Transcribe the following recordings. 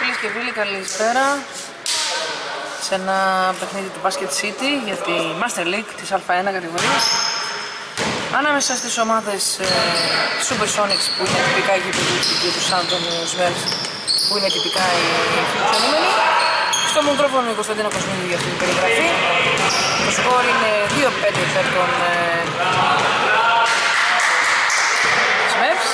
Φίλες και φίλοι, καλησπέρα σε ένα παιχνίδι του Basket City για τη Master League της Α1 κατηγορίας ανάμεσα στις ομάδες Supersonics που είναι τυπικά η γηπεδούκη και του San Antonio Smurfs που είναι τυπικά οι φιλοξενούμενοι. Στο μικρόφωνο η Κωνσταντίνα Κοσμίδη για αυτή την περιγραφή. Το σκορ είναι 2-5 υπέρ των Smurfs.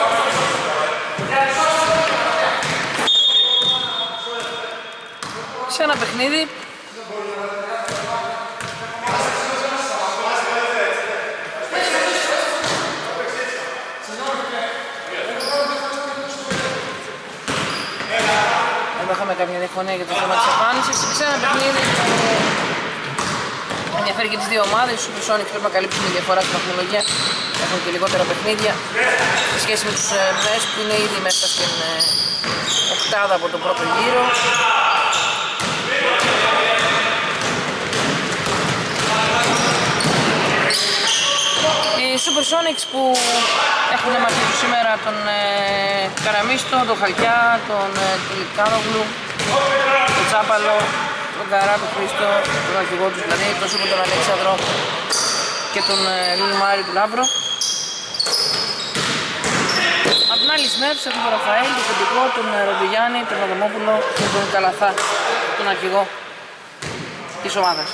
Σε ένα παιχνίδι εδώ είχαμε κάποια διαφωνία για το θέμα της εμφάνισης. Σε ένα παιχνίδι ενδιαφέρει και τις δύο ομάδες. Οι Supersonics πρέπει να καλύψουν τη διαφορά στην βαθμολογία, έχουν και λιγότερα παιχνίδια σε σχέση με τους Smurfs που είναι ήδη μέσα στην οκτάδα από τον πρώτο γύρο. Οι Supersonics που έχουν μαζί τους σήμερα τον Καραμίστο, τον Χαλκιά, τον Τιλικάνογλου, τον Τσάπαλο, τον Καρά, τον Χρήστο, τον αρχηγό τους δηλαδή, τον Σούπο, τον Αλέξανδρο και τον Λουλουμάρη του Λάμπρο. Απ' την άλλη Smurfs έχουν τον Ραφαήλ, τον Φεντικό, τον Ροντογιάννη, τον Αδαμόπουλο και τον Καλαθά, τον αρχηγό της ομάδας.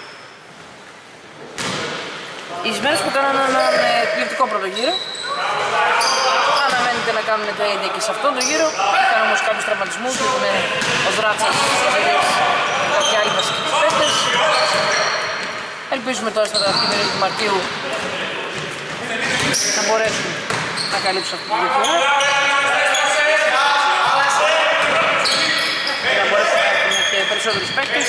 Οι Smurfs που κάνανε έναν εκπληκτικό πρώτο γύρο, αναμένεται να κάνουν τα ίδια και σε αυτόν τον γύρο. Είχαν όμως κάποιους τραυματισμούς, έχουν ο Δράτσας, ο Σαββίδης και κάποιοι άλλοι βασικοί παίκτες. Ελπίζουμε τώρα στα τελευταία περίοδο του Μαρτίου να μπορέσουν να καλύψουν αυτή τη διαφορά. Να μπορέσουν να έχουν και περισσότερους παίκτες.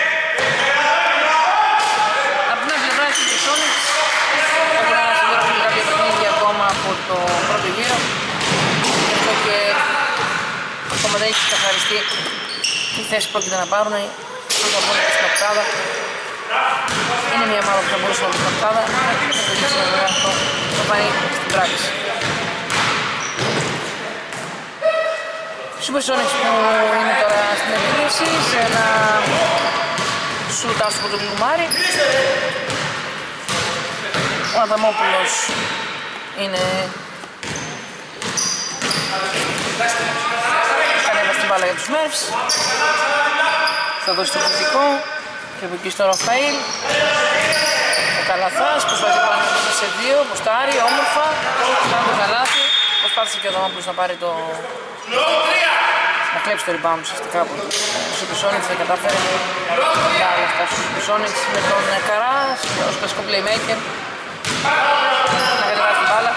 Από την άλλη πλευρά οι Supersonics έχουν να συμπληρώσουν κάποια παιχνίδια ακόμα από το πρώτο γύρο. Γι' αυτό και ακόμα δεν έχει ξεκαθαριστεί τι θέση πρόκειται να πάρουν. Αν θα μπουν και στην οκτάδα. Είναι μια ομάδα που θα μπορούσε να μπει στην οκτάδα. Θα το δείξει βέβαια αυτό θα πάει στην πράξη. Οι Supersonics που είναι τώρα στην επίδεση σε ένα σουτ άστοχο του Λουμάρη. Ο Αδαμόπουλος είναι κανέβασε την μπάλα για τους Smurfs. Θα δώσει το κριτικό και από εκεί στο Ραφαήλ. Ο Καλαθάς προσπαθεί πάνω σε δύο, ποστάρει όμορφα, κάνει το καλάθι. Προσπάθησε και ο Αδαμόπουλος να πάρει το... να κλέψει το rebound ουσιαστικά από τους Supersonics, δεν κατάφερε να αυτά στους Supersonics με τον Καρά ως κλασικό playmaker να κατεβάσει την μπάλα.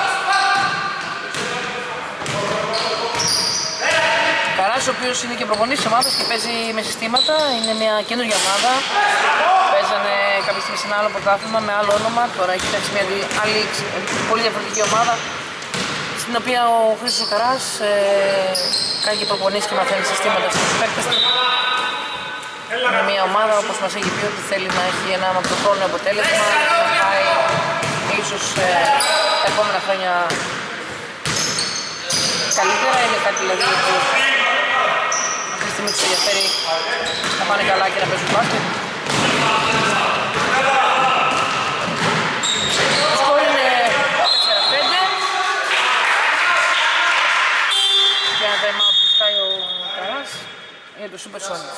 Καράς ο οποίος είναι και προπονητής της ομάδας και παίζει με συστήματα, είναι μια καινούργια ομάδα. Παίζανε κάποια στιγμή σε ένα άλλο πρωτάθλημα με άλλο όνομα, τώρα έχει φτιάξει μια άλλη πολύ διαφορετική ομάδα στην οποία ο Χρήστος ο Καράς κάνει και προπονήσεις και μαθαίνει συστήματα στους παίκτες του. Είναι μια ομάδα όπως μας έχει πει ότι θέλει να έχει ένα μακροχρόνιο αποτέλεσμα, να πάει ίσως τα επόμενα χρόνια καλύτερα. Είναι κάτι δηλαδή που αυτή τη στιγμή τους ενδιαφέρει να πάνε καλά και να παίζουν μπάσκετ. Το σκορ είναι 4-5 για ένα time out που ζητάει ο Καράς για το Supersonics.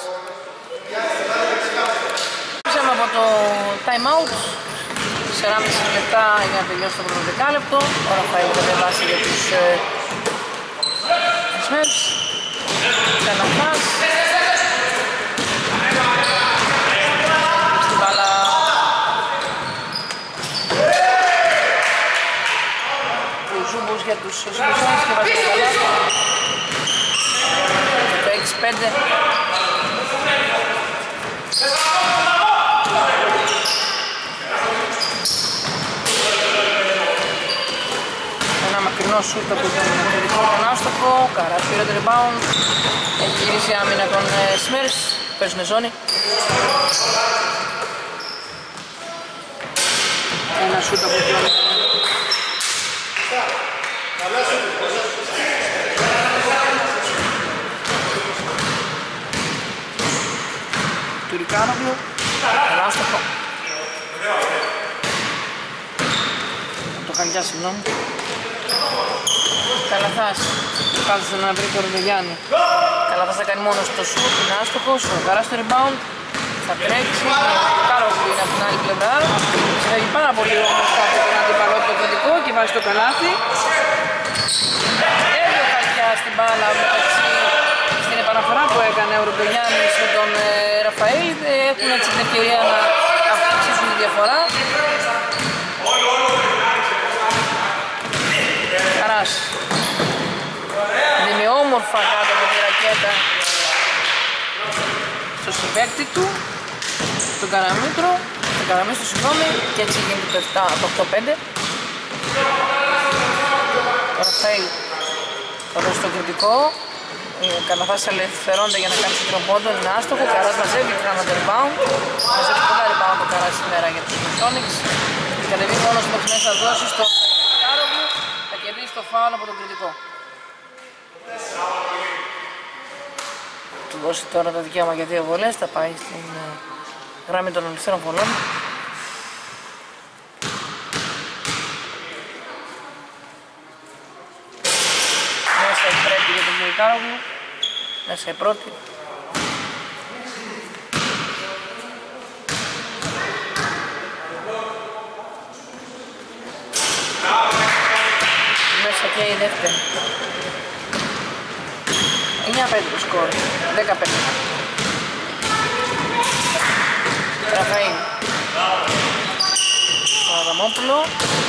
Πήσαμε από το time out 4,5 λεπτά για να τελειώσει το πρώτο δεκάλεπτο. Τώρα θα κατεβάσει για τους Smurfs. Καλαθάς. Στην μπάλα του Ζούμπους για τους Supersonics και βάζει το καλάθι. Το 6-5. Ένα μακρινό σούτ από τον τελικό τον άστοχο. Καράς πήρε το rebound. Έχει γυρίσει άμυνα των Smurfs. Παίζουνε ζώνη. Ένα σούτ από τον Λουκάνογλου. Ελάστοχο. Το Χαλκιά, συγγνώμη. Καλαθάς. Κάθεσε να βρει το Ροντογιάννη. Καλαθάς θα κάνει μόνο στο σουτ, είναι άστοχος. Ο Καράς στο rebound. Θα τρέξει. Ο Κάρογλου είναι από την άλλη πλευρά. Ξεφεύγει πάρα πολύ όμως από τον αντίπαλο το κριτικό και βάζει το καλάθι. Έβγαινε ο Χαλκιάς στην μπάλα μεταξύ στην επαναφορά που έκανε ο Ροντογιάννης με τον Ραφαήλ. Έχουν έτσι την ευκαιρία να αυξήσουν τη διαφορά. Καράς δίνει όμορφα κάτω από τη ρακέτα στο συμπαίκτη του, τον Καραμίστρο, συγγνώμη, και έτσι γίνεται το 8-5. Ο Ραφαήλ θα δώσει το κριτικό. Καλαθάς ελευθερώνεται για να κάνει τον πόντο, είναι άστοχο. Ο Καράς μαζεύει ξανά το rebound. Μαζεύει πολλά rebound ο Καράς σήμερα για τους Sonics. Κατεβεί μόνος μέχρι μέσα να δώσει στον Κάρογλου. Θα κερδίσει το φάουλ από τον κριτικό. Του δώσει τώρα το δικαίωμα για 2 βολές. Θα πάει στην γραμμή των ελευθέρων βολών. Μέσα η πρέπει για τον Κάρογλου. Μέσα η πρώτη. Μέσα και η δεύτερη. 9-5 το σκορ. 15. Ραφαήλ. Ο Αδαμόπουλο.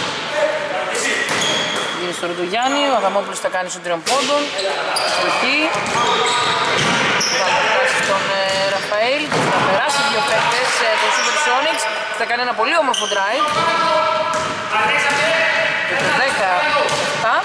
Γίνει στο Ροντογιάννη. Ο Αδαμόπουλος θα κάνει στον 3 πόντων. Εκεί. Θα περάσει τον Ραφαήλ. Θα περάσει 2 παίκτες των Super Sonics. Θα κάνει ένα πολύ όμορφο drive. Και το 10-7.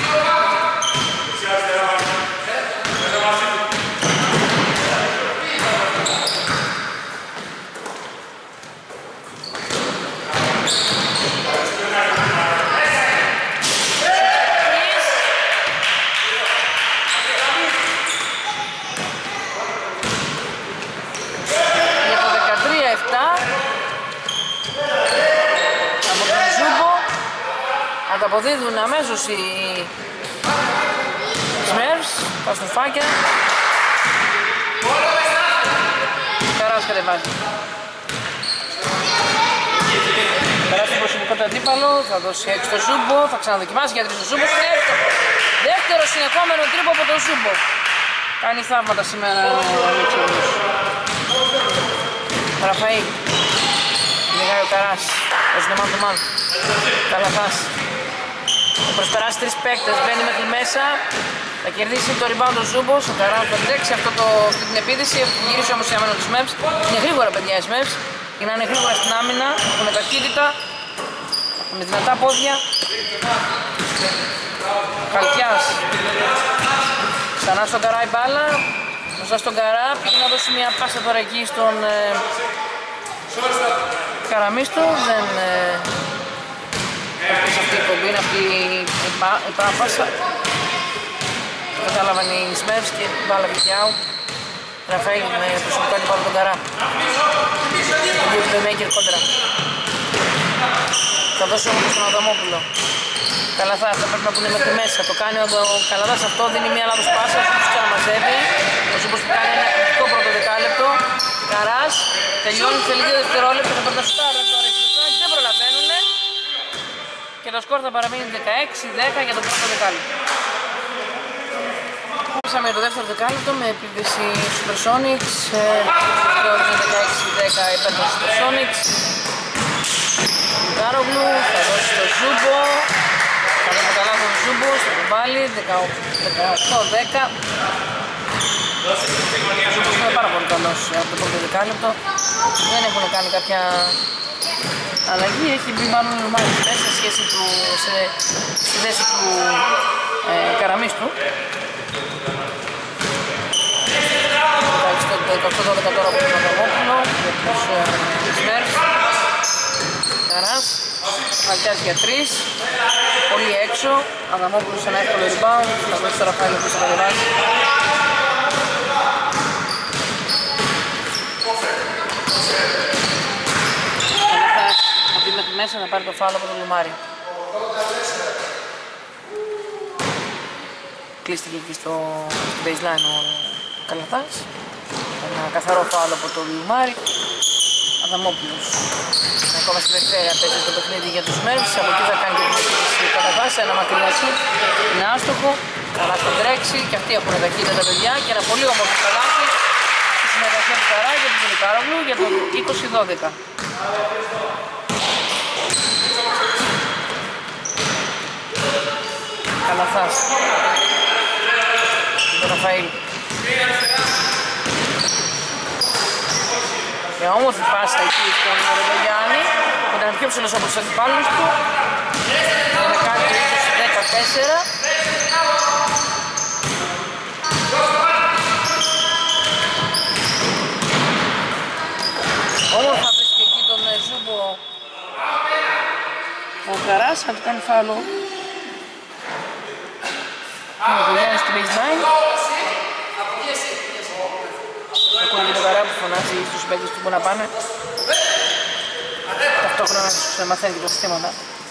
Αποδίδουν αμέσως οι Smurfs, τα στοφάκια. Καράς κατεβάζει. Περάσει το προσωπικό του αντίπαλο, θα δώσει 6 στο Ζούμπο, θα ξαναδοκιμάσει για 3 στο Ζούμπο. Δεύτερο συνεχόμενο τρίπο από τον Ζούμπο. Κάνει θαύματα σήμερα ο Μίτσελος. Ραφαήλ. Μιγάει ο Καράς, ως το man to man. Καλαθάς. Θα προσπεράσει 3 παίκτες, μπαίνει μέχρι μέσα. Θα κερδίσει το rebound ο Ζούμπος. Ο Καράς θα τρέξει αυτή την επίδυση. Γυρίσει όμως η άμυνα του Smurfs. Είναι γρήγορα παιδιά οι Smurfs. Είναι γρήγορα στην άμυνα. Έχουν ταχύτητα. Έχουν δυνατά πόδια. Χαλκιάς. Ξανά στον Καρά η μπάλα. Μπροστά στον Καρά. Πήγε να δώσει μια πάσα τώρα εκεί στον Καραμίστο. Δεν σε αυτή η κομπή, είναι αυτή η παράπασα. Το κατάλαβαν οι Smurfs και την μπάλα Βικιάου. Ραφαήλ με προσωπικό αντίπαλο τον Καρά. Το δύο playmaker κόντρα. Θα δώσει όμως στον Αδαμόπουλο. Καλαθάς, θα πρέπει να πούνε μέχρι μέσα. Το κάνει ο Καλαθάς αυτό, δίνει μια λάθος πάσα, ο Ζούμπος ξαναμαζεύει. Ο Ζούμπος που κάνει ένα κριτικό πρώτο δεκάλεπτο. Καράς, τελειώνει, θέλει 2 δευτερόλεπτα, θα πρέπει να σουτάρει τώρα. Δεν προλαβαίνουνε. Και το σκορ θα παραμείνει 16-10 για το πρώτο δεκάλεπτο. Πήσαμε το δεύτερο δεκάλεπτο με επίδεση Super Sonics. Το 16-10 υπέρ των Super Sonics. Κάρογλου θα δώσει στο Ζούμπο. Θα δώσει το καλά τον Ζούμπο, στο κουμπάλι, 18-10. Ο Ζούμπος είναι πάρα πολύ καλός από το πρώτο δεκάλεπτο. Δεν έχουν κάνει κάποια αλλαγή, έχει μπει μάλλον μάλιστα σε σχέση του, στη θέση του Καραμίστου. Το 18-12 τώρα από τον Αδαμόπουλο για τους Smurfs. Καράς, Χαλκιάς για 3, πολύ έξω. Αδαμόπουλος σε ένα εύκολο rebound, θα δώσει το Ραφαήλ που θα κατεβάσει. μέσα να πάρει το φάουλ από τον Λουμάρη. Κλείστηκε εκεί στο baseline ο Καλαθάς. Ένα καθαρό φάουλ από τον Λουμάρη. Αδαμόπουλος. Ακόμα στην περιφέρεια παίζει το παιχνίδι για τους Μέρβς. Από εκεί θα κάνει και την επίθεση Καλαθάς. Ένα μακρινό σουτ. Είναι άστοχο. Καλά θα τρέξει και αυτοί έχουν ταχύτητα τα παιδιά και ένα πολύ όμορφο καλάθι στη συνεργασία του Καρά και του Βελικάρογλου για το 20-12. Καλαθάς. Τον Ραφαήλ. Μια όμορφη πάσα εκεί στον Ροδογιάννη που ήταν πιο ψηλός από τους αντιπάλους του. Είναι κάτι το 20-14. Όμορφα βρίσκει εκεί τον Ζούμπο ο Καράς, αν του κάνει φάουλο. Ο Ροδογιάννης στην baseline. Ακούνε και τον Καρά που φωνάζει στους παίκτες του που να πάνε. Ταυτόχρονα τους μαθαίνει και τα συστήματα.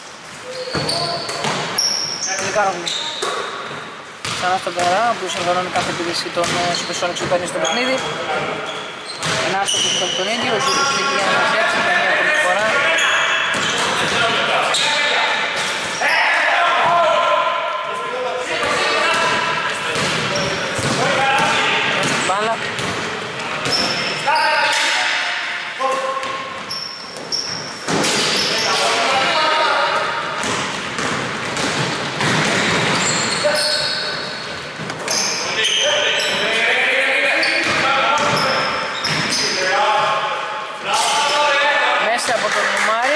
Βελικάρογλου. Ξανά στον Καρά, ο οποίος οργανώνει κάθε επίδεση των Supersonics που παίρνει στο παιχνίδι. Ένα άστοχος από τον ίδιο, ο Ζούμπος είναι εκεί για να μαζέψει καμία ακόμη φορά. Μπάλα. Μέσα από τον Λουμάρη.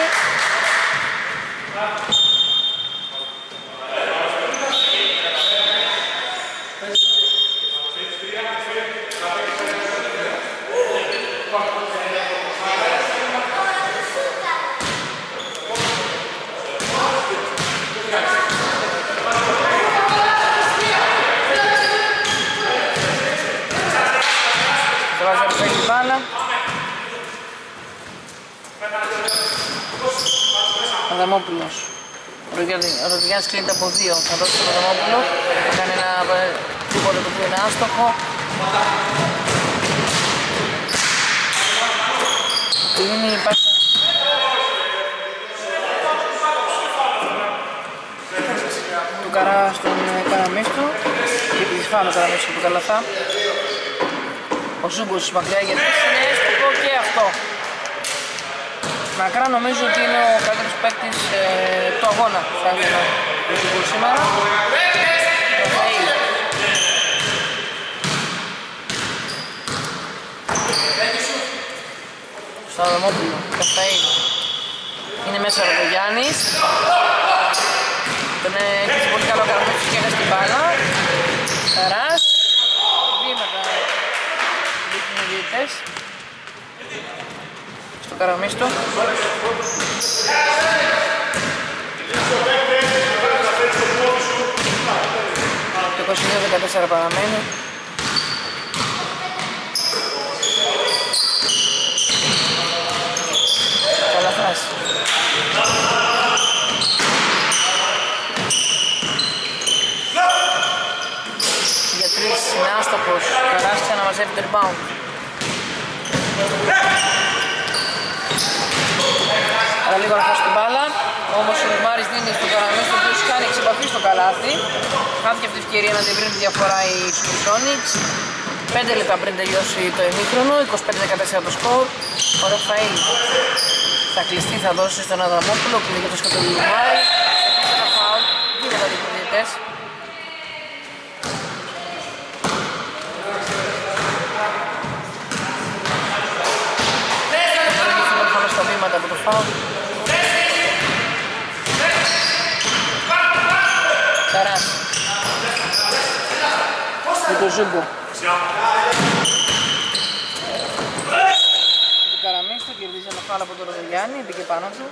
Μπάλα. Αδαμόπουλος. Ο Ροδογιάννης κλείνεται από 2. Θα δώσει τον Αδαμόπουλο. Θα κάνει ένα τίποτα το οποίο είναι άστοχο. Κλείνει η πάσα. Του Καρά στον Καραμίστο. Και τη φάνω Καραμίστο του Καλαθά. Ο Ζούμπος μακριά γιατί είναι έστοχο και αυτό. Μακρά νομίζω ότι είναι ο καλύτερος παίκτης του αγώνα θα έλεγα ο Ζούμπος σήμερα. Ραφαήλ. Στο Αδαμόπουλο. Ραφαήλ. Είναι μέσα ο Ροδογιάννης. Τον έκλεισε πολύ καλό Καραμίστος και έχασε την μπάλα. Καράς. Βήματα δείχνουν οι διαιτητές. Στο Καραμίστο. Το 22-14 παραμένει. Καλαθάς. Για 3 είναι άστοχος. Καράς ξαναμαζεύει το rebound. Αλλά λίγο να χάσει την μπάλα. Όμως ο Λουμάρης δίνει στον Καραμίστο, ο οποίος κάνει εξεπαφή στο καλάθι. Χάθηκε αυτή η ευκαιρία να διευρύνει τη διαφορά οι Supersonics. 5 λεπτά πριν τελειώσει το ημίχρονο, 25-14 το σκορ. Ο Ραφαήλ θα κλειστεί, θα δώσει στον Αδαμόπουλο που λέγεται στο σκοτεινό Λουμάρη. Επίσης ένα φάουλ, δίνει τα διπλωδιαιτές. Στα βήματα από το φάουλ. Καράς. Με το Ζούμπο. Το Καραμίστο κερδίζει ένα φάουλ από τον Ροδογιάννη, μπήκε πάνω του.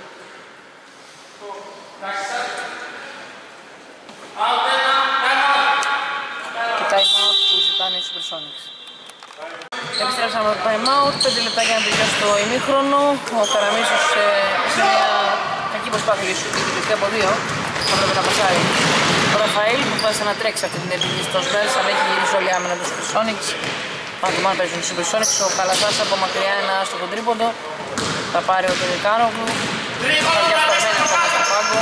Και time out που ζητάνε οι Supersonics. Επιστρέψαμε από το time out, 5 λεπτά για να τελειώσει το ημίχρονο. Ο Καραμίστος σε μια προσπάθεια για σούτ, γιατί από 2 θα πρέπει να πασάρει. Ο Ραφαήλ προσπάθησε να τρέξει αυτή την επιλύση των Spurs, αλλά έχει γυρίσει όλη η άμυνα του Supersonics. Πάντομα παίζουν οι Supersonics, ο Καλαθάς από μακριά ένα άστοχο τρίποντο. Θα πάρει ο Τελικάνογλου. Θα διασπαρμένη ακόμα στο πάγκο.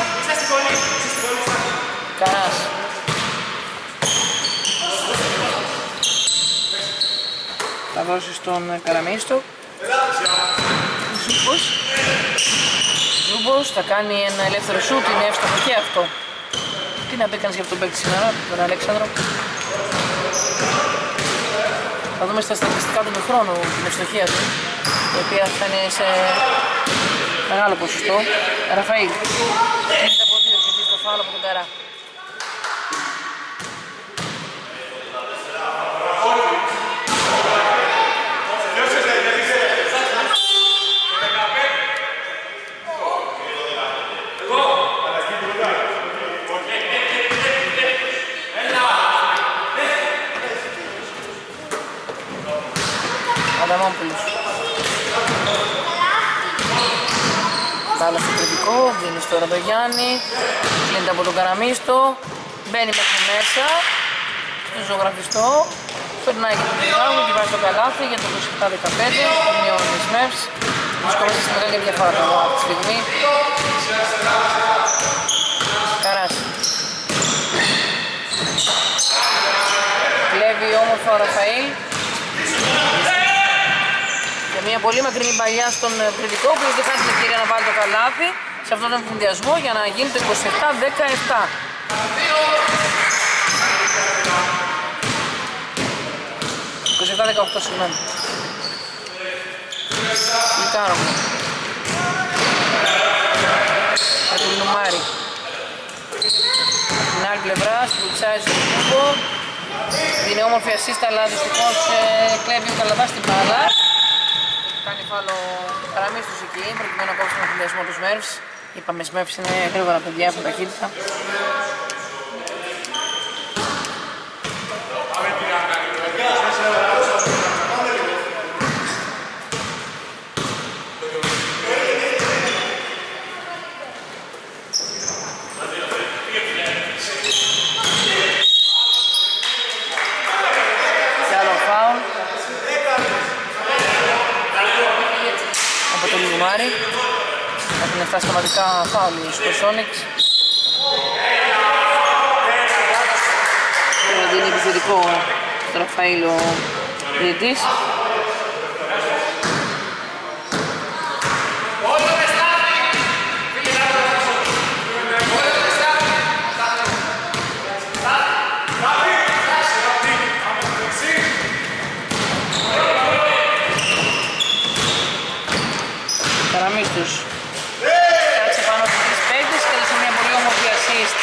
Καράς. Θα δώσει στον Καραμίστο. Ζούμπος θα κάνει ένα ελεύθερο σούτ, είναι εύστοχο και αυτό. Τι να πει κανείς για αυτό το παίκτη σήμερα, τον Αλέξανδρο. Θα δούμε στα στατιστικά του του χρόνου την ευστοχία του, η οποία θα είναι σε μεγάλο ποσοστό. Ραφαήλ, γίνεται από 2 και δει στο φάουλ από τον Καρά. Αδαμόπουλος. Μπάλα στο κριτικό, δίνει στο Ροδογιάννη, κλείνεται από τον Καραμίστο, μπαίνει μέχρι μέσα, στο ζωγραφιστό, περνάει και τον Τριγκάγου και βάζει το καλάθι για το 27-15, μειώνει οι Smurfs, βρισκόμαστε στη μεγάλη διαφορά τώρα αυτή τη στιγμή. Καράς. Κλέβει όμορφα ο Ραφαήλ. Και μια πολύ μακρινή παλιά στον κριτικό που δεν χάνει την ευκαιρία να βάλει το καλάθι σε αυτόν τον συνδυασμό για να γίνει το 27-17. Το 27-18, συγγνώμη. Λικάρομαι. Θα του Λουμάρι. Από την άλλη πλευρά, σπουτσάζει στον κούμπο. Είναι όμορφη ασίστα, αλλά δυστυχώς κλέβει ο Καλαδάς την μπάλα. Κάνει φάλο Καραμίστος εκεί, προκειμένου να κόψει τον συνδυασμό του Smurfs. Είπαμε, Smurfs είναι γρήγορα παιδιά, έχουν ταχύτητα. Και άλλο φάουλ από τον Λουμάρι. Έχουν φτάσει σταματικά φάουλ οι Supersonics. Τώρα δίνει επιθετικό στο Ραφαήλ ο διαιτής. Καραμίστος κάτσε πάνω στους τρεις παίκτες και έδωσε μια πολύ όμορφη assist.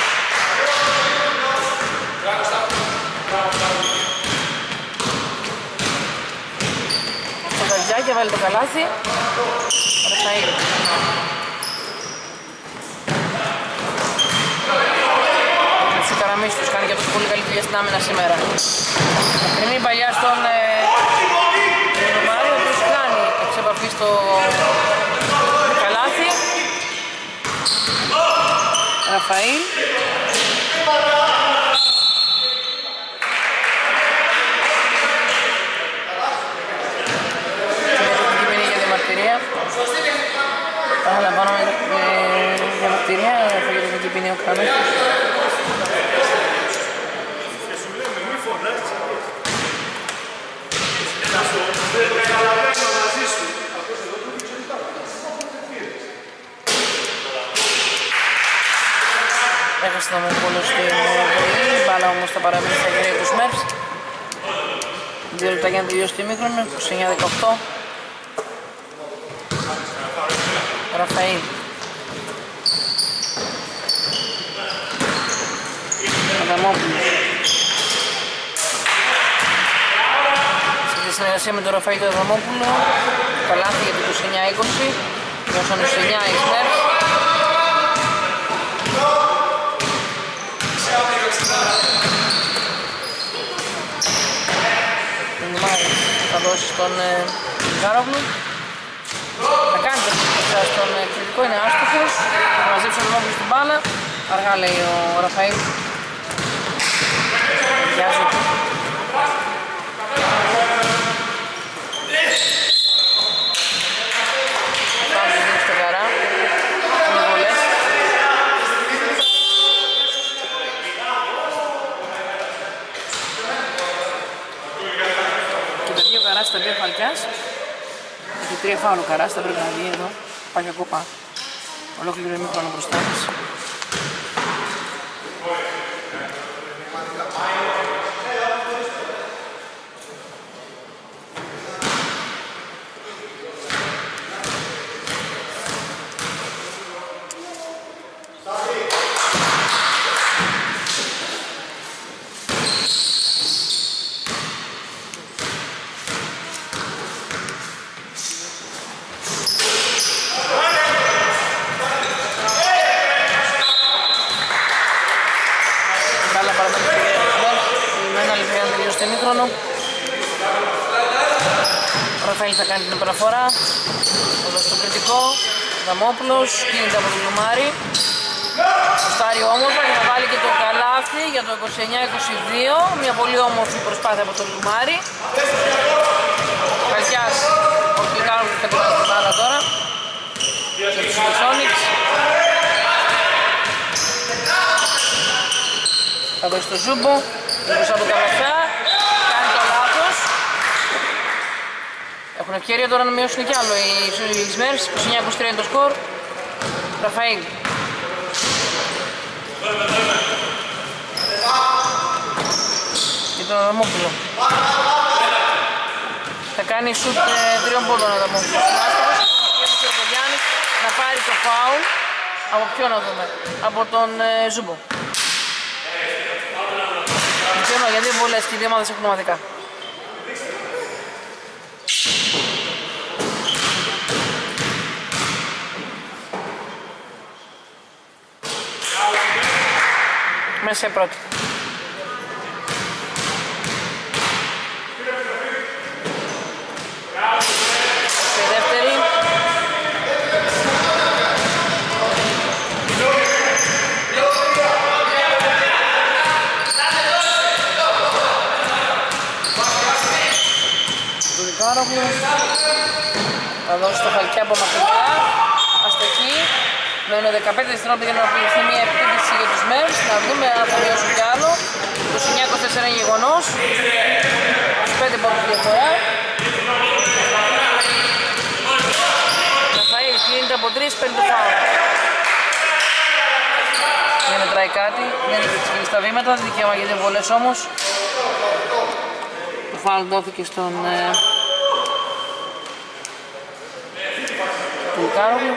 Στο Χαρτζάκια βάλει το καλάθι. Ραφαήλ. Ο Καραμίστος κάνει και τόσο πολύ καλή δουλειά στην άμυνα σήμερα. Είναι η παλιά στον Μάριο, ο οποίος κάνει εξεπαφή στο καλάθι. Ραφαήλ. Την ποινή για διαμαρτυρία. Παραλαμβάνομαι διαμαρτυρία, θα γίνει την ποινή ο Καραμίστος. Έχασε τον Μερκούλο στην βολή, η μπάλα όμως θα παραμείνει στα χέρια του Smurfs. 2 λεπτά για να τελειώσει το ημίχρονο, 29-18. Ραφαήλ. Αδαμόπουλος. Σε συνεργασία με τον Ραφαήλ τον Αδαμόπουλο, καλάθι για το 29-20, δώσανε 29 οι Smurfs. Θα δώσει στον Γκάρογλου. Θα κάνει το στον επιθετικό, είναι άστοχος. Θα μαζέψει ο Δημόπουλος την μπάλα. Αργά λέει ο Ραφαήλ. Βιάζεται. Πάμε να δίνει στο Καρά. Είναι βολές. Και τα δύο Καράς τα δύο Φαλκιάς. Έχει 3 φάουλ ο Καράς, θα πρέπει να βγει εδώ. Πάει ακόμα. Ολόκληρο ημίχρονο μπροστά μας. Ο Ραφαήλ θα κάνει την επαναφορά. Θα δώσει το κριτικό. Δαμόπουλος κινείται από τον Λουμάρη. Σωστάρει όμορφα και θα βάλει και το καλάθι για το 29-22. Μια πολύ όμορφη προσπάθεια από τον Λουμάρη. Καλκιάς, ο Κλικάρος που κατεβάζει την μπάλα τώρα. Για τους Supersonics. Θα δώσει το Ζούμπο. Μπροστά από το Καλαθιά. Κάνει το λάθος. Έχουν ευκαιρία τώρα να μειώσουν κι άλλο οι Smurfs. 29-23 είναι το σκορ. Ραφαήλ. Και τον Αδαμόπουλο. Θα κάνει σουτ 3 πόντων ο Αδαμόπουλος. Να πάρει το φάουλ. Από ποιον να δούμε? Από τον Ζούμπο. Για 2 βολές και οι δύο ομάδες έχουν ομαδικά. Μέσα σε πρώτη. Σε δεύτερη. Θα δώσει το Χαλκιά από μακριά. Αστοχή. Μένουν 15 δευτερόλεπτα για να ολοκληρωθεί μια επίθεση για τους Smurfs. Να δούμε αν θα μειώσουν κι άλλο. Το 9-24 είναι γεγονός. 25 πόντους διαφορά. Ραφαήλ κινείται από 3, παίρνει το φάουλ. Δεν μετράει κάτι, δεν έχει ξεκινήσει τα βήματα, δικαίωμα για 2 βολές όμως. Το φάουλ δόθηκε στον Λουκάρογλου.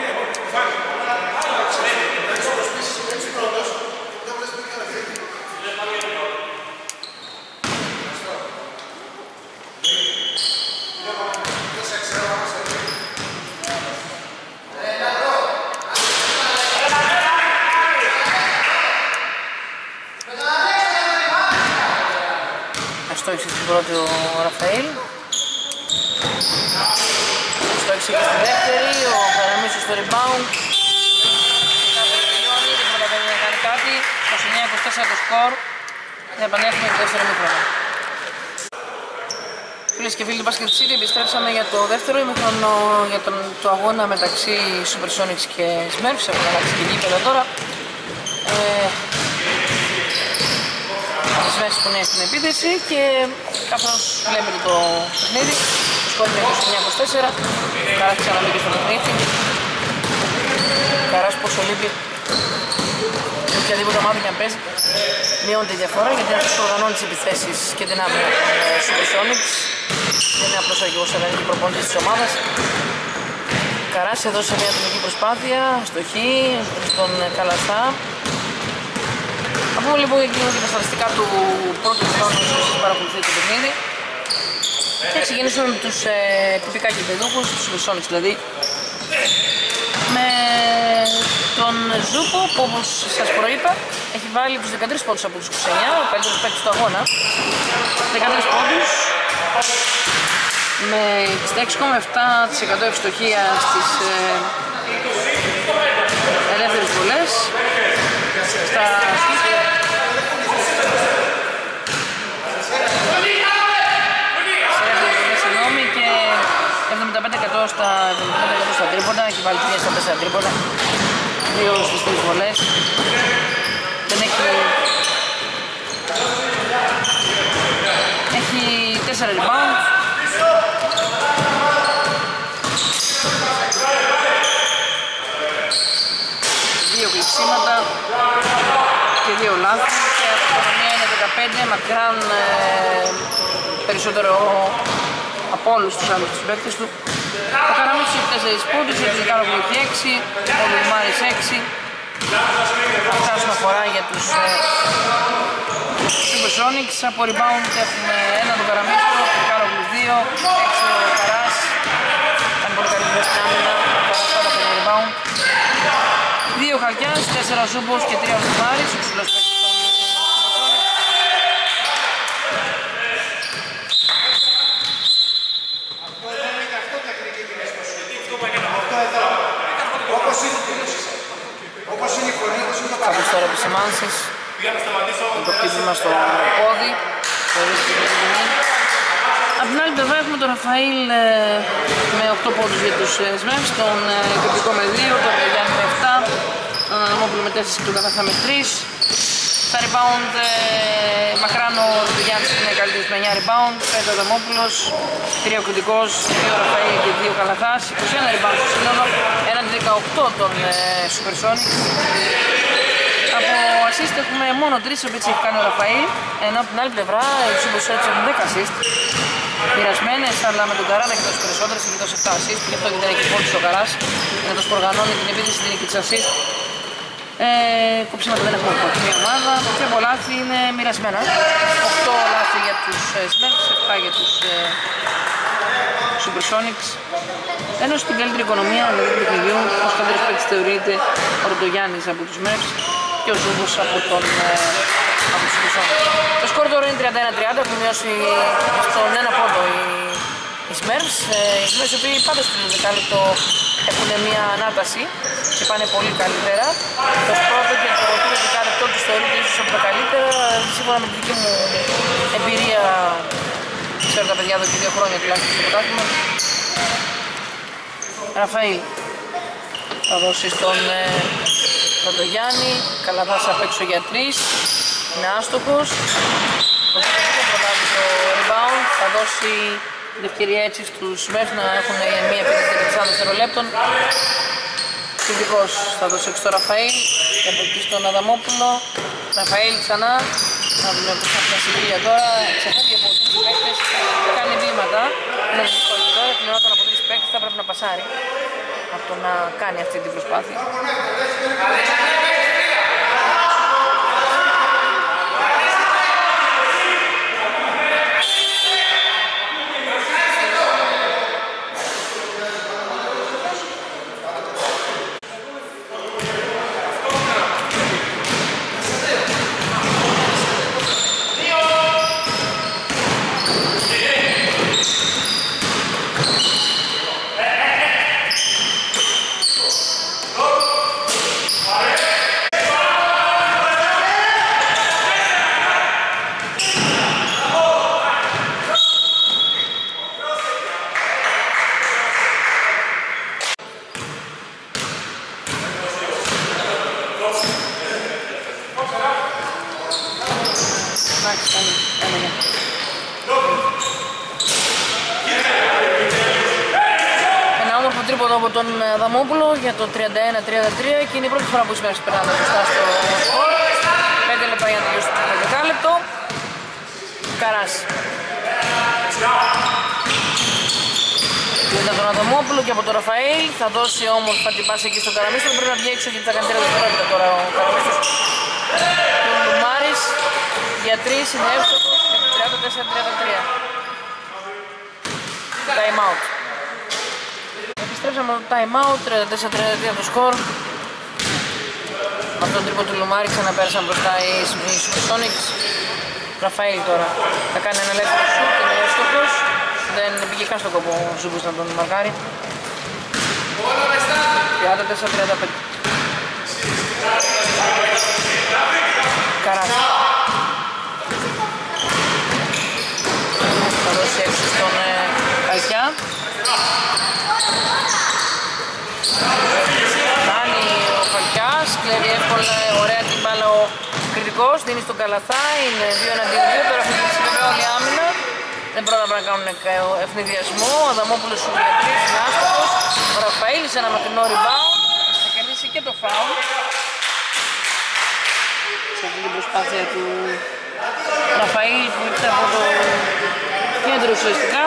Στόχισε στην πρώτη ο Ραφαήλ. Στόχισε και στη δεύτερη, ο Καραμίσος στο rebound. Δεν προλαβαίνει να κάνει κάτι. 29-24 το σκορ. Θα επανέλθουμε το δεύτερο ημίχρονο. Φίλες και φίλοι του Basket City, επιστρέψαμε για το δεύτερο ημίχρονο για το αγώνα μεταξύ Supersonics και Smurfs. Έχουν αλλάξει και γήπεδα τώρα. Τις μέσεις που είναι στην επίθεση και καθώς βλέπετε το παιχνίδι, το σκορ είναι 29-24. Καράς ξαναμπήκε στο παιχνίδι. Καράς πόσο λείπει οποιαδήποτε ομάδα και αν παίζει μειώνεται η διαφορά, γιατί είναι αυτός που οργανώνει τις επιθέσεις και την άμυνα των Supersonics. Δεν είναι απλώς ο αρχηγός αλλά είναι και προπονητής της ομάδας. Καράς έδωσε μια ατομική προσπάθεια, στοχή στον Καλαθά. Αφού λοιπόν εκείνο και τα στατιστικά του πρώτου χρόνου που παρακολουθείτε το παιχνίδι και ξεκινήσουμε με τους τυπικά κυπεδούχους, τους Supersonics δηλαδή, με τον Ζούπο που όπως σας προείπα έχει βάλει τους 13 πόντους από τους 29, ο καλύτερος παίκτης του αγώνα, 13 πόντους με 66,7% ευστοχία στις Ελεύθερες βολές στα συγγνώμη και 75% στα 75% στα τρίποντα, έχει βάλει 3 στα 4 τρίποντα, 2 στις 3 βολές. Δεν έχει 4 rebound. Δύο κλειψίματα και 2 λάθη και από την οικονομία είναι 15, μακράν περισσότερο από όλους τους άλλους τους παίκτες του. Ο Καραμίτσης έχει 4 πόντους, ο Τζεκάρογλου έχει 6, ο Λουμάρης 6. Αυτά όσον αφορά για τους Supersonics. Από rebound έχουμε ένα τον Καραμίτσο, ο Τζεκάρογλου 2, 6 ο Καράς. Κάνει πολύ καλή δουλειά στην άμυνα, ο Καράς πάντα από το rebound. 2 ο Χαλκιάς, 4 ο Ζούμπος και 3 ο Λουμάρης, ο ψηλός παίκτης. Κάποιος τώρα επισημάνσεις, το χτύπημα στο πόδι, το ρίσκει την τιμή. Απ' την άλλη πλευρά έχουμε τον Ραφαήλ με 8 πόντους για τους Σμεύς, τον Κεντρικό με 2, τον Γιάννη με 7, τον Αναμόπουλο με 4 και τον Καθάθα με 3. Στα rebound μακράν ο Γιάννης είναι καλύτερος με 9 rebound, 5 ο Αδαμόπουλος, 3 ο Κριτικός, 2 ο Ραφαήλ και 2 ο Καλαθάς, 21 rebound στο σύνολο, έναντι 18 των Supersonics. Από assist έχουμε μόνο 3 οι οποίες έχει κάνει ο Ραφαήλ, ενώ από την άλλη πλευρά οι Supersonics έχουν 10 assist. Μοιρασμένες, αλλά με τον Καρά να έχει δώσει περισσότερες, έχει δώσει 7 assist, γι' αυτό και δεν έχει πόντους ο Καράς, για να τους οργανώνει την επίθεση, την νίκη της assist. Κοψίματα δεν έχουμε από μια ομάδα και πολλά λάθη είναι μοιρασμένα. 8 λάθη για τους Smurfs, 7 για τους Supersonics. Ενώ στην καλύτερη οικονομία δηλαδή του παιχνιδιού, ως καλύτερος παίκτης θεωρείται ο Ροντογιάννης από τους Smurfs και ο Ζούμπος από τους Supersonics. Το σκορ τώρα είναι 31-30, έχουν μειώσει στον ένα πόντο οι Smurfs. Οι Smurfs οι οποίοι πάντως στο δεκάλεπτο έχουν μια ανάταση και πάνε πολύ καλύτερα. Το πρώτο και το τρίτο δεκάλεπτο τους θεωρείται ίσως από τα καλύτερα. Σύμφωνα με τη δική μου εμπειρία, ξέρω τα παιδιά εδώ και 2 χρόνια τουλάχιστον στο πρωτάθλημα. Ραφαήλ θα δώσει στον Πρωτογιάννη, Καλαθάς απ' έξω για 3, είναι άστοχος. Ο Ζήτος θα προλάβει το rebound, θα δώσει την ευκαιρία έτσι στους Smurfs να έχουν μία επίθεση 4 δευτερολέπτων. Κριτικός θα δώσει έξω το Ραφαήλ και από εκεί στον Αδαμόπουλο. Ραφαήλ ξανά, να δούμε πως θα πιάσει η τώρα, ξεφεύγει από 3 παίκτες, κάνει βήματα. Είναι δύσκολο τώρα, πληρώνονταν από 3 παίκτες, θα πρέπει να πασάρει από το να κάνει αυτή την προσπάθεια. Ένα όμορφο τρίποντο από τον Αδαμόπουλο για το 31-33 και είναι η πρώτη φορά που οι Smurfs περνάνε μπροστά στο σκορ. 5 λεπτά για να τελειώσει το 10 λεπτό. Καράς. Μετά τον Αδαμόπουλο και από τον Ραφαήλ θα δώσει όμορφα την πάση εκεί στον Καραμίστο. Πρέπει να βγει έξω γιατί θα κάνει 3 δευτερόλεπτα τώρα ο Καραμίστος. Και ο Λουμάρης για 3 είναι εύστοχος για το 34-33. Time out. Επιστρέψαμε το time out, 34-33 το σκορ. Από τον τρίπο του Λουμάρη ξαναπέρασαν μπροστά οι Supersonics. Ραφαήλ τώρα θα κάνει ένα ελεύθερο σουτ, είναι εύστοχος. Δεν πήγε καν στον κόπο ο Ζούμπος να τον μαρκάρει. 34-35. Καράς. Θα δώσει έξω στον Καλκιά. Φτάνει ο Καλκιάς, κλέβει εύκολα, ωραία την μπάλα ο κριτικός, δίνει στον Καλαθά, είναι 2-2, τώρα έχει κλείσει βέβαια όλη άμυνα. Δεν πρόλαβαν να κάνουν ευνηδιασμό, ο Αδαμόπουλος σου για 3, είναι άστοχος. Ο Ραφαήλης ένα μακρινό rebound, θα κερδίσει και το φάουλ. Σε αυτή την προσπάθεια του Ραφαήλ που ήρθε από το κέντρο ουσιαστικά.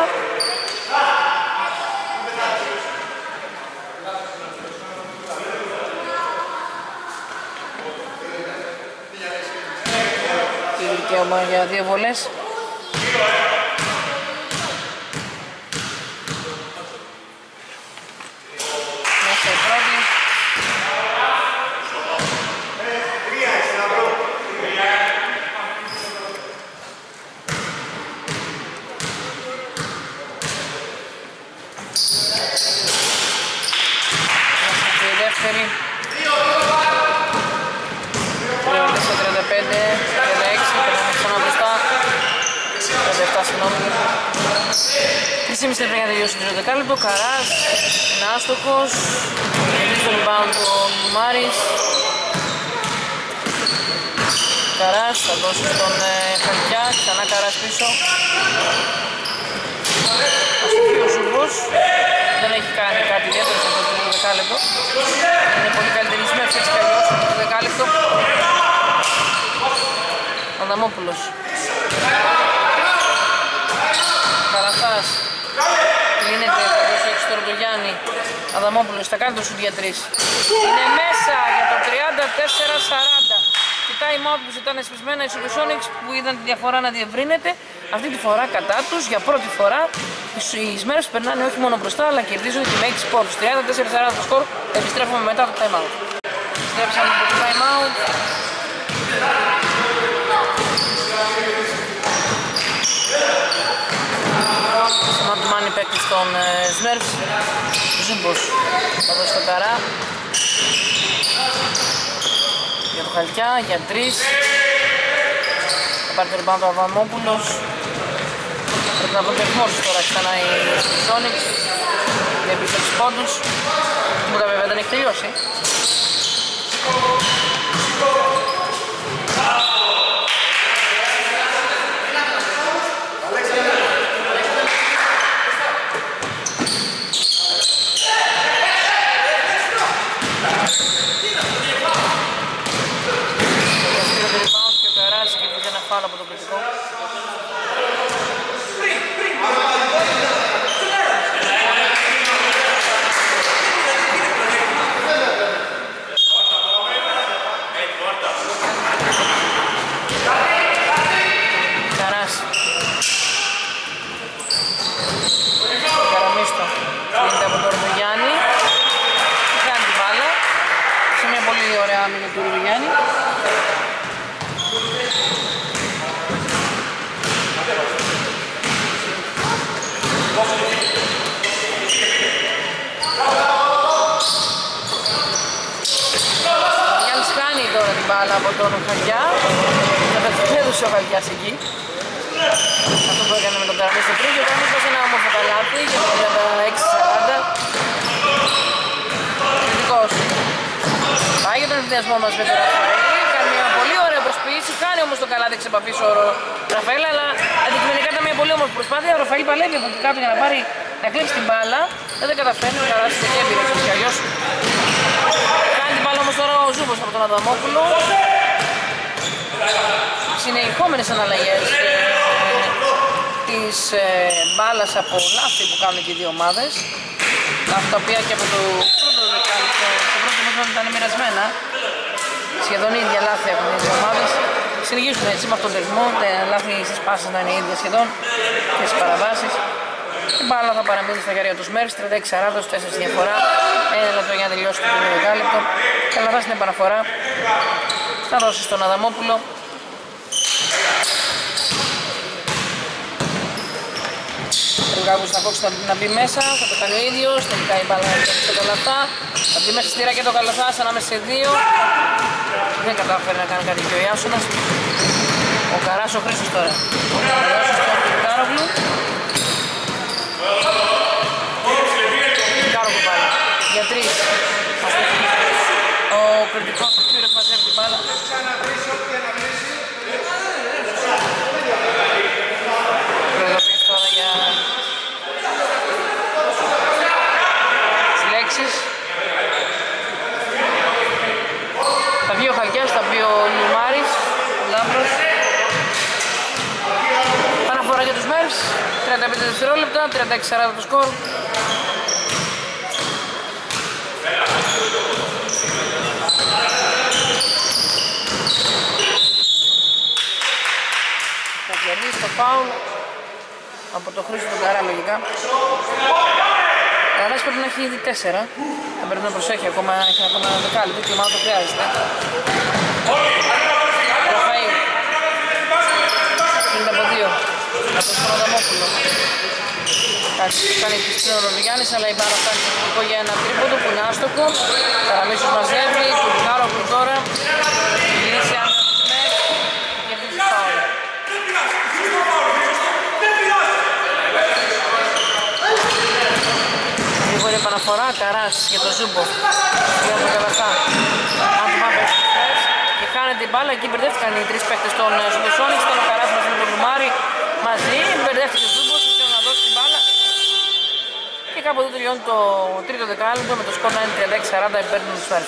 Και δικαίωμα για 2 βολές. Μέσα η πρώτη. Μέσα η δεύτερη. 34-35, 36, περνάμε ξανά μπροστά. 37 συγγνώμη. 3,5 λεπτά για να τελειώσει το τρίτο δεκάλεπτο. Καράς είναι άστοχος. Κερδίζει το rebound του Μάρης. Καράς θα δώσει στον Χαλκιά, ξανά Καράς πίσω. Αστοχή ο Ζούμπος. Δεν έχει κάνει κάτι ιδιαίτερο σε αυτό το τρίτο δεκάλεπτο. Είναι πολύ καλύτερη σημασία έτσι κι αλλιώς στο τρίτο δεκάλεπτο. Αδαμόπουλος. Καραθάς. Κλείνεται, θα δώσει έξω τώρα το Γιάννη. Αδαμόπουλος, θα κάνει το σουτ για 3. Είναι μέσα για το 34-40. Και time out που ζητάνε σπισμένα οι Supersonics που είδαν τη διαφορά να διευρύνεται. Αυτή τη φορά κατά τους, για πρώτη φορά, οι Smurfs περνάνε όχι μόνο μπροστά αλλά κερδίζουν τη Make Sports. 34-40 το σκορ, επιστρέφουμε μετά το time out. Επιστρέψαμε από το time out. Σαμαντουμάνι παίκτης των Smurfs. Ζούμπος θα δώσει το Καρά. Για το Χαλκιά, για 3. Θα πάρει το rebound ο Αβαμόπουλος. Πρέπει να βρουν τεχνώσεις τώρα ξανά οι Sonics. Για πίσω τους πόντους. Τίποτα βέβαια δεν έχει τελειώσει. Φάουλ από τον κριτικό. Καράς. Καραμίστο. Γίνεται από τον Ρουδογιάννη. Κάνει την μπάλα. Σε μια πολύ ωραία άμυνα του Ρουδογιάννη. Γιάννης χάνει τώρα την μπάλα από τον Χαλκιά. Θα το έδωσε ο Χαλκιάς εκεί. Αυτό που έκανε με τον Καραμίστο πριν και ο Καραμίστος ένα όμορφο καλάθι για το 36-40. Κριτικός. Πάει για τον ευθυνιασμό μας με τον Ραφαήλ. Κάνει μια πολύ ωραία προσποιήση. Κάνει όμως τον καλάθι εξ επαφής ο Ραφαήλ, αλλά αντικειμενικά ήταν μια πολύ όμορφη προσπάθεια. Ο Ραφαήλ παλεύει από κάτω για να πάρει να κλέψει την μπάλα. Δεν καταφέρνει, ο Καράς είναι έμπειρος και αλλιώς. Κάνει την μπάλα όμως τώρα ο Ζούμπος από τον Αδαμόπουλο. Συνεχόμενες αναλλαγές της μπάλας από λάθη που κάνουν και οι δύο ομάδες. Λάθη τα οποία και από το πρώτο δεκάλεπτο, το πρώτο μήχρονο ήταν μοιρασμένα. Σχεδόν οι ίδια λάθη από τις δύο ομάδες. Συνεχίζουν έτσι με αυτόν τον ρυθμό, τα λάθη στις πάσες να είναι οι ίδια σχεδόν και στις παραβάσεις. Η μπάλα θα παραμείνει στα χέρια του Smurfs, 36-40, 4 διαφορά. Ένα λεπτό για να τελειώσει το πρώτο δεκάλεπτο. Καλαθά στην επαναφορά. Θα δώσει στον Αδαμόπουλο. Κάπου θα κόψει να μπει μέσα, θα το κάνει ο ίδιος, τελικά η μπάλα στο Καλαθά. Θα μπει μέσα στη στήρα και το Καλαθάς ανάμεσα σε δύο. Δεν κατάφερε να κάνει κάτι και ο Ιάσονας. Ο Καράς ο Χρήστος τώρα. Θα δώσει στον Κάρογλου. Κάρογλου πάλι. Για τρεις. Ο κριτικός του Σπύρος μαζεύει την μπάλα. Προειδοποιείς τώρα για τις λέξεις. Θα βγει ο Χαλκιάς, θα βγει ο Λουμάρης, ο Λάμπρος. Αναφορά για τους Μέρς, 35 δευτερόλεπτα, 36-40 το σκορ. Θα κερδίσει το φάουλ από το Χρήστο τον Καρά λογικά. Ο Καράς πρέπει να έχει ήδη 4. Θα πρέπει να προσέχει ακόμα, έχει ακόμα ένα δεκάλεπτο και μάλλον το χρειάζεται. Ραφαήλ. Είναι από 2. Από τον Αδαμόπουλο. Κάνει πιστρίνο ο Ροδογιάννης, αλλά η μπάρα φτάνει στο για ένα τρίποντο που είναι άστοχο. Καραμίσος μαζεύει, του Κάρογλου τώρα. Γυρίσει άμυνα της ΜΕΡ και βρίσκει φάουλ. Γρήγορη επαναφορά, Καράς για τον Ζούμπο. Για τον Καλαθά. Αν του πάμε και χάνεται η μπάλα, εκεί μπερδεύτηκαν οι τρεις παίκτες των Ζουμποσόνιξ. Ήταν ο Καράς μαζί με τον Λουμάρη μαζί, μπερδεύτηκε ο Ζούμπος, ήθελε να δώσει την μπάλα. Και κάπου εδώ τελειώνει το τρίτο δεκάλεπτο με το σκορ να είναι 36-40 υπέρ των Σφαίρς.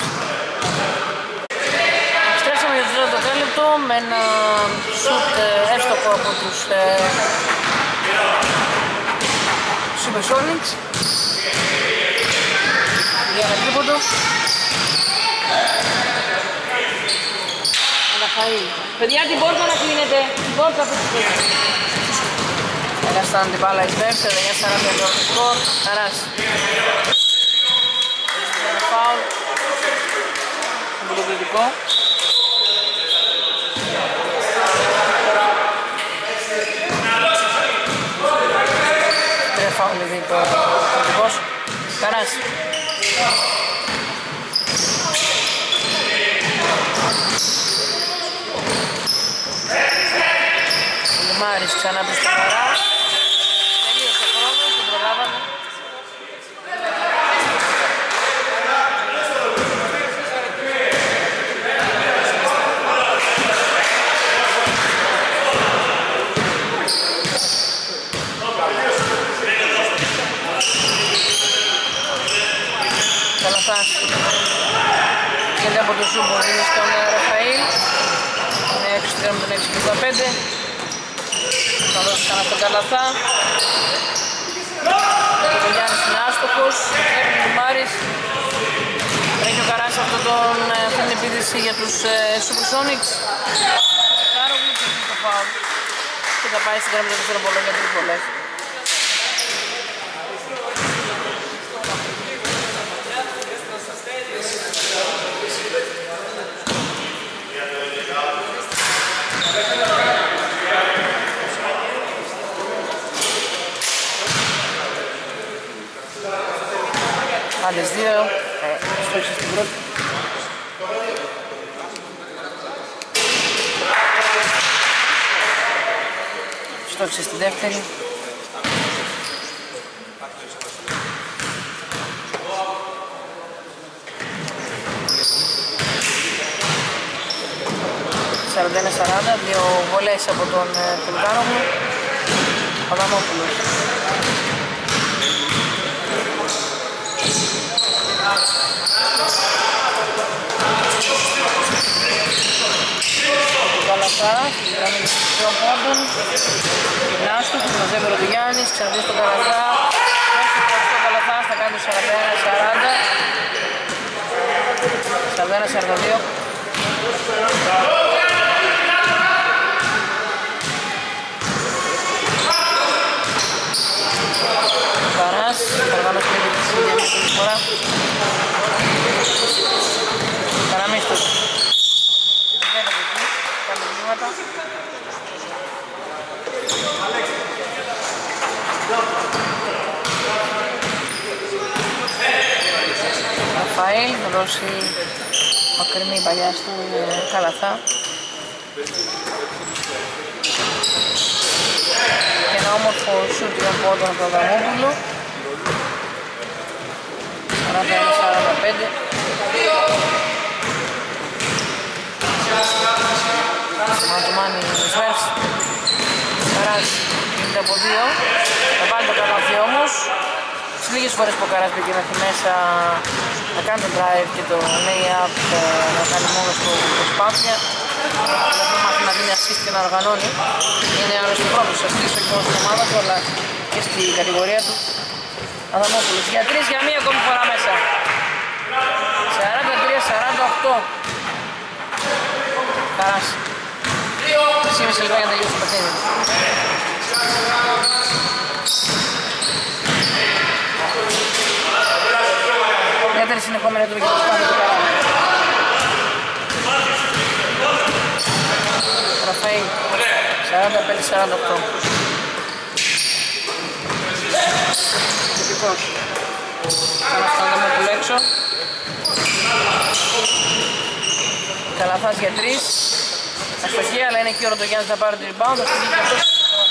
Επιστρέψαμε για το τρίτο δεκάλεπτο με ένα σουτ εύστοχο από τους Supersonics. Για ένα τρίποντο. Ραφαήλ. Παιδιά, την πόρτα να κλείνετε. Την πόρτα που την κλείνετε. Έχασταν την μπάλα εις Μπέρς, 9-40 το σκορ. Καράς. Ένα φάουλ. Από το κριτικό. Τρία φάουλ ήδη το κριτικός. Καράς. Λουμάρης ξανά προς τον Καρά. Τελείωσε ο χρόνος, τον προλάβαμε. Καλαθάς. Και από το Ζούμπο δίνει στον Ραφαήλ. Είναι 6-3 με τον 6-65. Θα δώσει ξανά στον Καλαθά. Ο Γιάννης είναι άστοχος. Βλέπει ο Λουμάρης. Έχει ο Καράς αυτή την επίδυση για τους Supersonics. Κάρογλου και το φάουλ. Και θα πάει στην γραμμή των δευτεροπολών για τρεις βολές. Άλλες δύο, στόχισε στην πρώτη. Στόχισε στην δεύτερη. «41-40», δύο βολές από τον Κάρογλου. Αδαμόπουλος. Καλαθάς, γραμμή των τριών πόντων. Γυμνάστος, του μαζεύει ο Ροδογιάννης, ξαναδεί στον Καλαθά. Μέσα στον Καλαθάς θα κάνει το 41-40. 41-42. Καράς, οργάνωσε με τη συνδυαστική φορά. Καραμίστος. Βεβαίνεται εκεί, κάνει βήματα. Ραφαήλ θα δώσει μακρινή παλιά στον Καλαθά. Και ένα όμορφο σούτ των πόντων από τον Αδαμόπουλο. 41-45. Ματουμάνι Σμέρφς. Καράς γίνεται από 2. Θα βάλει το καλάθι όμως. Τις λίγες φορές που ο Καράς πήγε μέχρι μέσα να κάνει το drive και το lay-up να κάνει μόνο στο προσπάθεια. Δηλαδή μάθει να δίνει assist και να οργανώνει. Είναι άλλος το πρώτος assist όχι μόνο στην ομάδα του αλλά και στη κατηγορία του. Αδαμόπουλος για 3 για μία ακόμη φορά μέσα. 43-48. Καράς. 3,5 λεπτά για να τελειώσει το παιχνίδι. Δεύτερη συνεχόμενη του και το σπάθει του Καρά. Ραφαήλ. 45-48. Τυπικός. Ξαναφτάνουμε που έξω. Καλαθάς για 3. Αστοχή, αλλά είναι εκεί ο Ροντογιάννης να πάρει το rebound. Θα στείλει και αυτός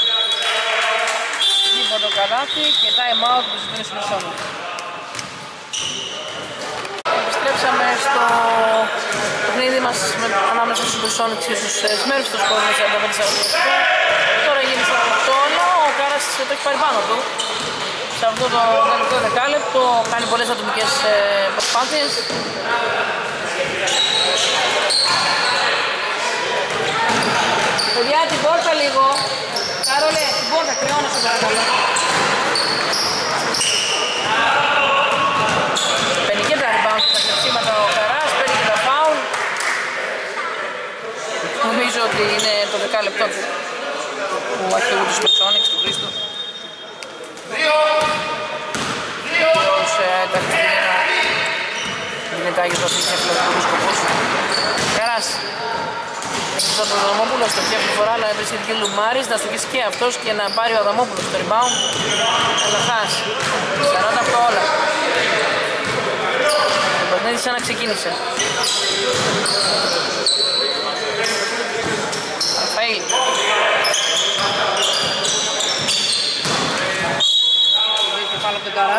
στο το καλάθι και time out που ζητούν οι Supersonics. Επιστρέψαμε στο παιχνίδι μας ανάμεσα στους Supersonics και στους Smurfs, το σκορ είναι 45-48. Τώρα γίνει 48, αλλά ο Κάρας το έχει πάρει πάνω του. Σε αυτό το τελευταίο δεκάλεπτο κάνει πολλές ατομικές προσπάθειες. Παιδιά, την πόρτα λίγο. Κάρολε, την πόρτα, κρυώνεσαι παρακαλώ. Παίρνει και τα rebound και τα κλεψίματα ο Καράς, παίρνει και τα foul. Νομίζω ότι είναι το δεκάλεπτό του που έχει τους Supersonics του Χρήστου. Ως τα Χριστίνα δυνατάγει το αφήσει για φιλοσοφικούς σκοπούς. Καράς. Έχει τον Αδαμόπουλο στο αυτή φορά, αλλά έβρισε και Λουμάρης να στοχίσει και αυτός και να πάρει ο Αδαμόπουλος στο rebound. Καλαθάς. 48 όλα. Το παιχνίδι σαν να ξεκίνησε. Ραφαήλ. Δύο κεφάλαιο από την Καρά.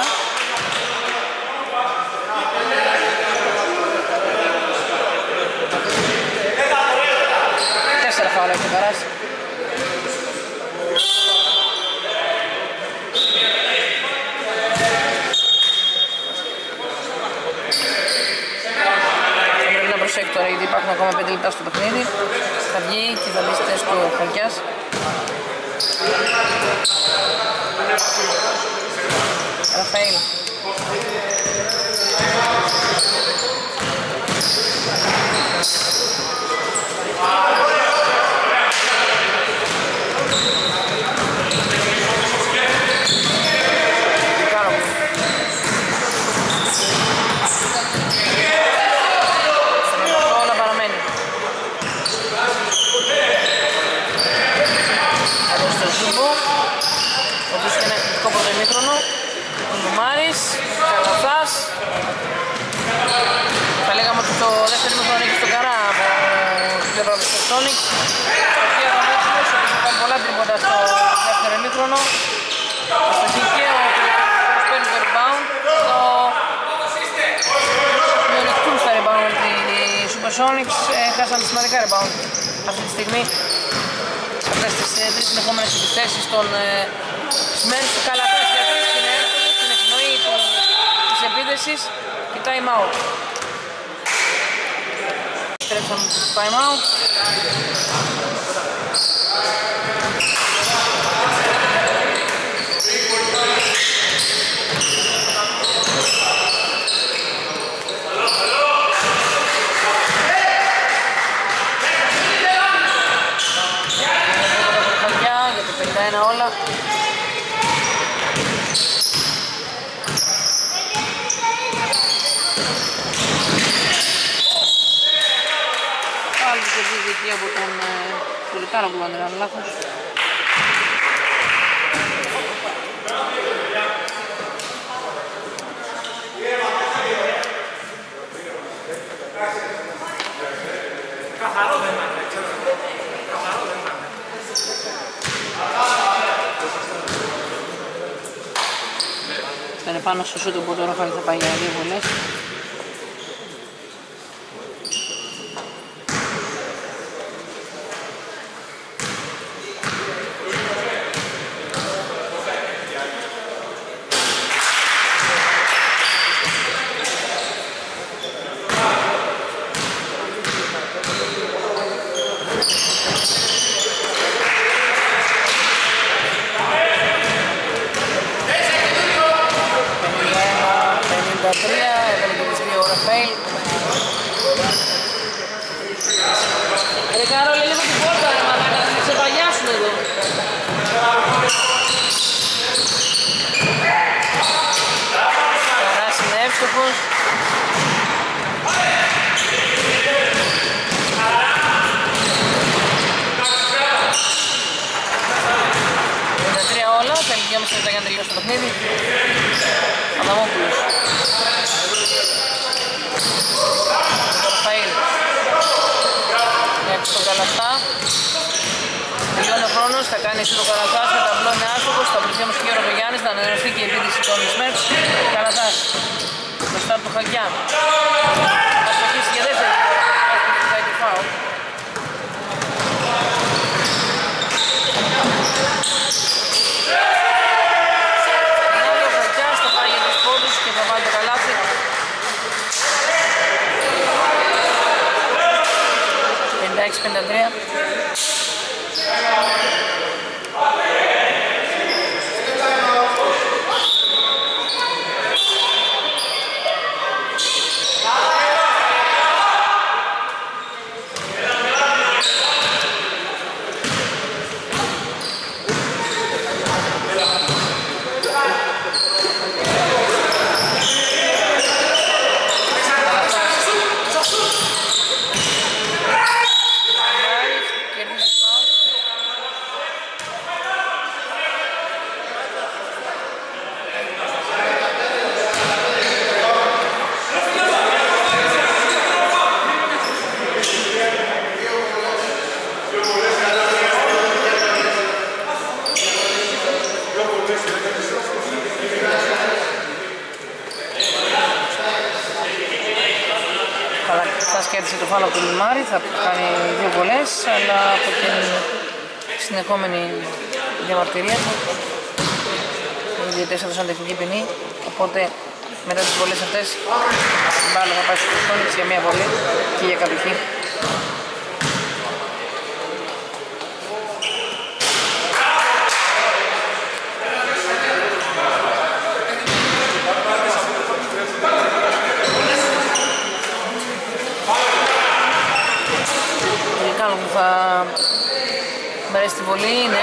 Τέσσερα φάουλα έχει ο Καράς. Θα πρέπει να προσέχει τώρα γιατί υπάρχουν ακόμα 5 λεπτά στο παιχνίδι. Θα βγει και θα μπει στη θέση του Χαλκιάς. Ραφαήλ. Όλα παραμένει. Εδώ στο Ζούμπο, ο οποίος είναι ένα εκπληκτικό πρωτοημίχρονο. Ο Λουμάρης, Καλαθάς. Θα λέγαμε ότι το δεύτερο ημίχρονο έχει στον Καρά από την πλευρά του Supersonics. Εκεί Αδαμόπουλος, ο οποίος θα κάνει πολλά τρίποτα στο δεύτερο ημίχρονο. Αστοχή και ο οποίος παίρνει το rebound. Μειονεκτούν στα rebound οι Supersonics, χάσαν σημαντικά rebound αυτή τη στιγμή. Αυτές τις τρεις συνεχόμενες επιθέσεις των Smurfs. Καλαθάς για τρεις είναι στην εκπνοή της επίθεσης και time out. Τρέψαμε το time out. Για το 51 όλα. Πάλι και δίκη από τον Πολυτάρα που δεν είναι λάθος. Ήταν πάνω στο σούτο που τώρα θα πάει για 2 βολές. Για να τελειώσει το παιχνίδι. Αδαμόπουλος. Το Ραφαήλ. Έξω τον Καλαθά. Τελειώνει ο χρόνος, θα κάνει εσύ το Καλαθάς με ταμπλό είναι άστοχος. Θα πληθεί όμως και ο Ροπογιάννης, θα ανανεωθεί και η επίδυση των Σμέρτς. Καλαθάς. Μπροστά του Χαγιά. Θα στοχίσει και δεύτερη. Θα έχει φάουλ. X53. Κέρδισε το φάλο από τον Λιμάρη, θα κάνει 2 βολές, αλλά από την συνεχόμενη διαμαρτυρία του οι διαιτητές έδωσαν τεχνική ποινή, οπότε μετά τις βολές αυτές η μπάλα θα πάει στο Κουστόνιτς για 1 βολή και για κατοχή. Που θα μπερέσει τη βολή είναι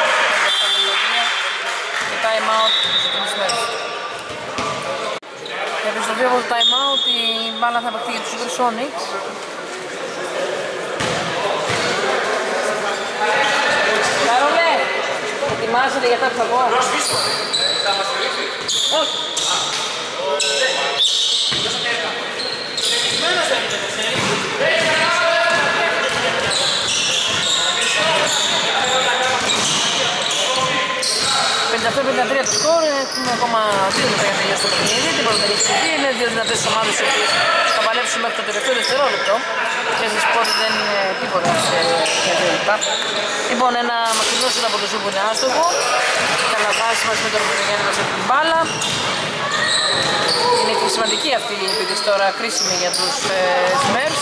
και time out στους Σμέρτς. Επιστροφή από το time out, η μπάλα θα παιχτεί για τους Super Sonics. Κάρολε, ετοιμάζεται για αυτά που θα πω. Όχι. Αυτό 53 το σκορ, έχουμε ακόμα 2 λεπτά για να τελειώσει το παιχνίδι. Την πρώτη τελική είναι 2 δυνατές ομάδες οι οποίες θα παλέψουν μέχρι το τελευταίο δευτερόλεπτο και στις πόρτες δεν είναι τίποτα σε 2 λεπτά. Λοιπόν, ένα μακρινό σούτ από το Ζου που είναι άστοχο. Καλαβάση μαζί με τον Ροπογιάννη μας από την μπάλα. Είναι και σημαντική αυτή η επίθεση τώρα, κρίσιμη για τους Σμέρτς.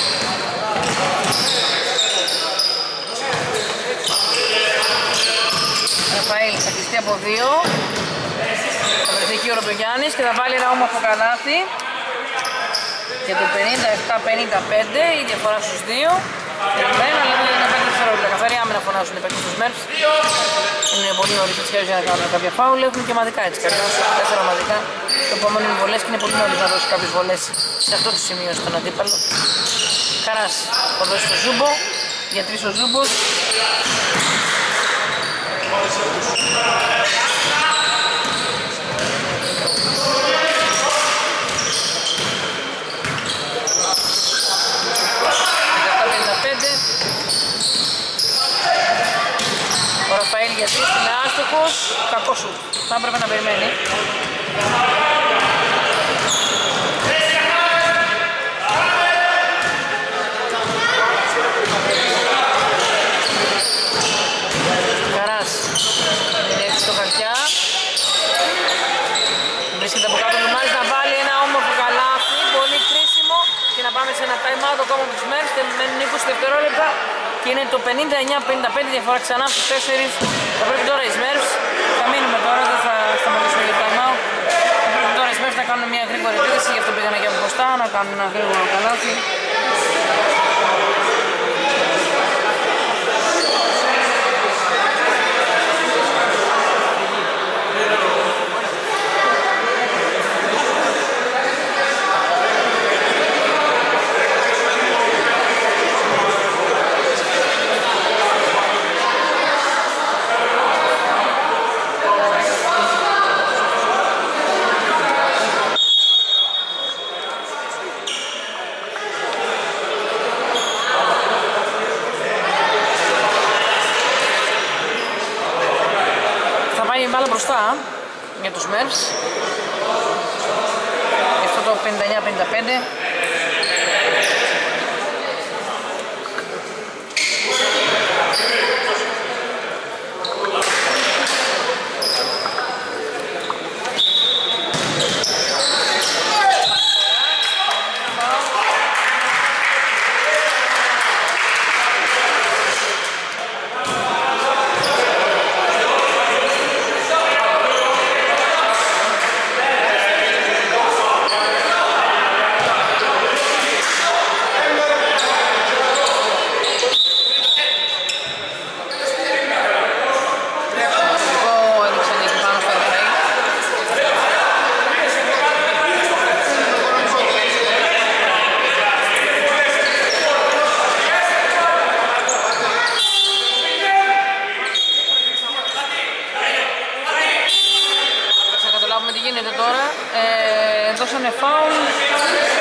Ραφαήλ θα κλειστεί από 2. Θα βρεθεί εκεί ο Ροπογιάννης και θα βάλει ένα όμορφο καλάθι για το 57-55, η διαφορά στους 2. Ένα λεπτό για να παίξει δευτερόλεπτα. Καθαρή άμυνα φωνάζουν οι παίκτες του Σμέρτς. Είναι πολύ νωρίς έτσι για να κάνουν κάποια φάουλ. Έχουν και ομαδικά έτσι καλώς. 4 ομαδικά. Το επόμενο είναι βολές και είναι πολύ νωρίς να δώσει κάποιες βολές σε αυτό το σημείο στον αντίπαλο. Καράς θα δώσει στο Ζούμπο. Για 3 ο Ζούμπος. Ο Ραφαήλ γιατί είναι άστοχος, κακό σου, θα έπρεπε να περιμένει. Καράς είναι έτσι στο χαρτιά. Βρίσκεται από κάτω του Μάρης να βάλει ένα όμορφο καλάθι, πολύ κρίσιμο, και να πάμε σε ένα time out ακόμα από τους Μέρς και μένουν 20 δευτερόλεπτα και είναι το 59-55 διαφορά ξανά στους 4. Θα πρέπει τώρα οι Smurfs, θα μείνουμε τώρα, δεν θα σταματήσουμε για time out. Θα πρέπει τώρα οι Smurfs να κάνουν μια γρήγορη επίθεση, γι' αυτό πήγανε και από μπροστά, να κάνουν ένα γρήγορο καλάθι. Μπάλα μπροστά για τους Μέρς, γι' αυτό το 59-55. Δώσανε φάουλ